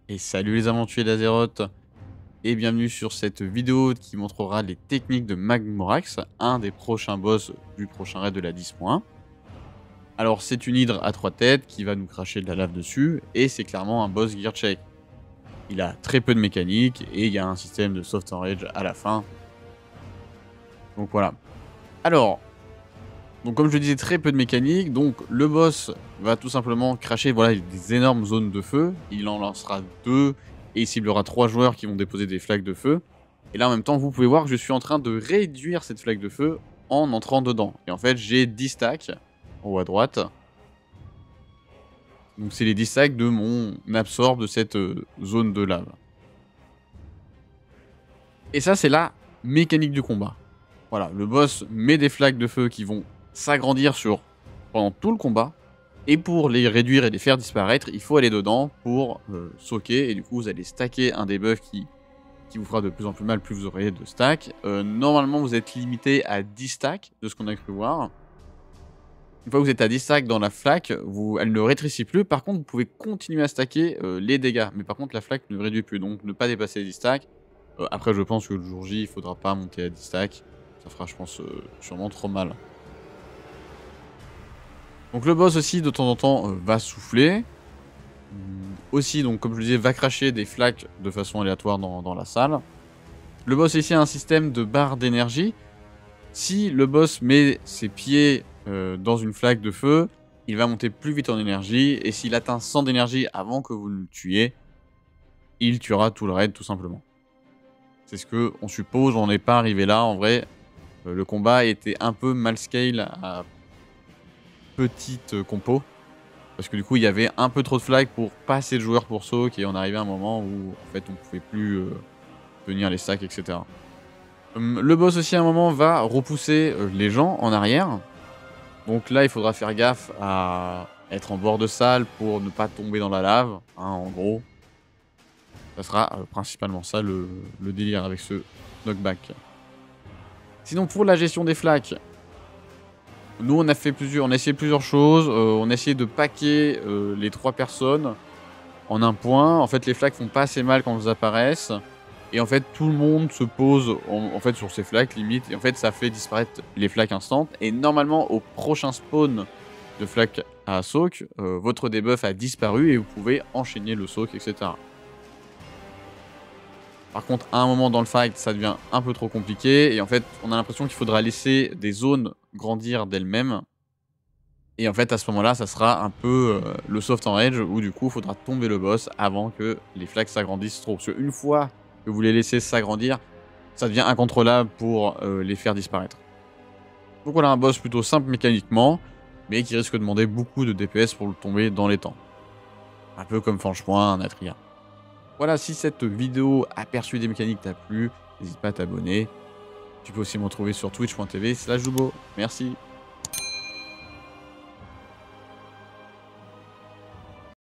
Et salut les aventuriers d'Azeroth et bienvenue sur cette vidéo qui montrera les techniques de Magmorax, un des prochains boss du prochain raid de la 10.1. Alors c'est une hydre à 3 têtes qui va nous cracher de la lave dessus et c'est clairement un boss gear check. Il a très peu de mécanique et il y a un système de soft enrage à la fin. Donc voilà. Alors, comme je disais, très peu de mécanique, donc le boss va tout simplement cracher des énormes zones de feu. Il en lancera 2 et il ciblera 3 joueurs qui vont déposer des flaques de feu. Et là en même temps, vous pouvez voir que je suis en train de réduire cette flaque de feu en entrant dedans. Et en fait, j'ai 10 stacks en haut à droite. Donc c'est les 10 stacks de mon absorbe de cette zone de lave. Et ça, c'est la mécanique du combat. Voilà, le boss met des flaques de feu qui vont s'agrandir pendant tout le combat. Et pour les réduire et les faire disparaître, il faut aller dedans pour socker. Et du coup, vous allez stacker un debuff qui vous fera de plus en plus mal plus vous aurez de stacks. Normalement, vous êtes limité à 10 stacks, de ce qu'on a cru voir. Une fois que vous êtes à 10 stacks dans la flaque, elle ne rétrécit plus. Par contre, vous pouvez continuer à stacker les dégâts. Mais par contre, la flaque ne réduit plus. Donc, ne pas dépasser les 10 stacks. Après, je pense que le jour J, il faudra pas monter à 10 stacks. Ça fera, je pense, sûrement trop mal. Donc le boss aussi, de temps en temps, va souffler. Aussi, donc comme je le disais, va cracher des flaques de façon aléatoire dans la salle. Le boss ici a un système de barre d'énergie. Si le boss met ses pieds dans une flaque de feu, il va monter plus vite en énergie. Et s'il atteint 100 d'énergie avant que vous ne le tuiez, il tuera tout le raid tout simplement. C'est ce que on suppose, on n'est pas arrivé là. En vrai, le combat était un peu mal scale à petite compo. Parce que du coup, il y avait un peu trop de flags pour pas assez de joueurs pour soak. Et on arrivait à un moment où, en fait, on pouvait plus tenir les stacks, etc. Le boss aussi, à un moment, va repousser les gens en arrière. Donc là, il faudra faire gaffe à être en bord de salle pour ne pas tomber dans la lave. Hein, en gros, ça sera principalement ça le délire avec ce knockback. Sinon, pour la gestion des flaques, nous, on a essayé plusieurs choses. On a essayé de packer les 3 personnes en un point. En fait, les flaques font pas assez mal quand elles apparaissent. Et en fait, tout le monde se pose en fait sur ces flaques, limite. Et en fait, ça fait disparaître les flaques instant. Et normalement, au prochain spawn de flaques à soak, votre debuff a disparu et vous pouvez enchaîner le soak, etc. Par contre, à un moment dans le fight, ça devient un peu trop compliqué. Et en fait, on a l'impression qu'il faudra laisser des zones grandir d'elles-mêmes. Et en fait, à ce moment-là, ça sera un peu le soft enrage où du coup, il faudra tomber le boss avant que les flaques s'agrandissent trop. Parce qu'une fois que vous les laissez s'agrandir, ça devient incontrôlable pour les faire disparaître. Donc voilà, un boss plutôt simple mécaniquement, mais qui risque de demander beaucoup de DPS pour le tomber dans les temps. Un peu comme Franchepoint, un Atria. Voilà, si cette vidéo aperçue des mécaniques t'a plu, n'hésite pas à t'abonner. Tu peux aussi me retrouver sur twitch.tv/Joubo. Merci.